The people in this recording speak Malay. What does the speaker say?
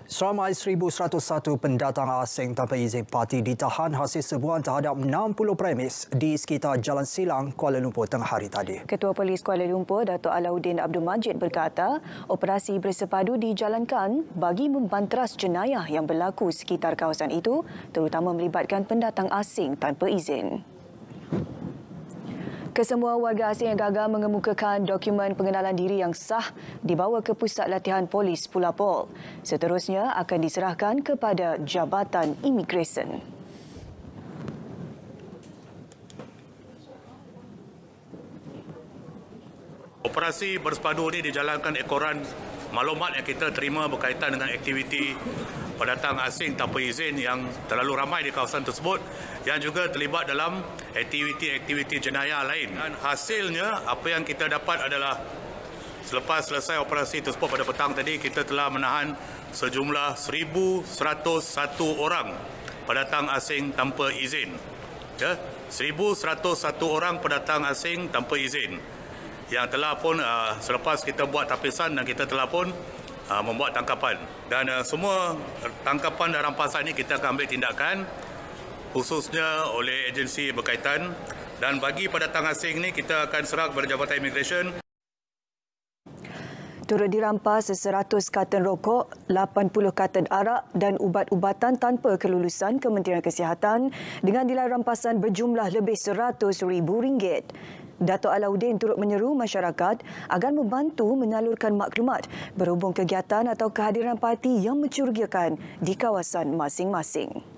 Seramai 1,101 pendatang asing tanpa izin parti ditahan hasil serbuan terhadap 60 premis di sekitar Jalan Silang, Kuala Lumpur tengah hari tadi. Ketua Polis Kuala Lumpur, Dato' Alauddin Abdul Majid berkata, operasi bersepadu dijalankan bagi membanteras jenayah yang berlaku sekitar kawasan itu, terutama melibatkan pendatang asing tanpa izin. Kesemua warga asing yang gagal mengemukakan dokumen pengenalan diri yang sah dibawa ke Pusat Latihan Polis Pulau Pol. Seterusnya akan diserahkan kepada Jabatan Imigresen. Operasi bersepadu ini dijalankan ekoran maklumat yang kita terima berkaitan dengan aktiviti pendatang asing tanpa izin yang terlalu ramai di kawasan tersebut yang juga terlibat dalam aktiviti-aktiviti jenayah lain. Dan hasilnya apa yang kita dapat adalah selepas selesai operasi tersebut pada petang tadi, kita telah menahan sejumlah 1,101 orang pendatang asing tanpa izin. 1,101 orang pendatang asing tanpa izin yang telah pun selepas kita buat tapisan dan kita telah pun membuat tangkapan. Dan semua tangkapan dan rampasan ini kita akan ambil tindakan khususnya oleh agensi berkaitan, dan bagi pendatang asing ini kita akan serah kepada Jabatan Imigresen. Turut dirampas 100 karton rokok, 80 karton arak dan ubat-ubatan tanpa kelulusan Kementerian Kesihatan dengan nilai rampasan berjumlah lebih RM100,000. Dato' Alauddin turut menyeru masyarakat agar membantu menyalurkan maklumat berhubung kegiatan atau kehadiran parti yang mencurigakan di kawasan masing-masing.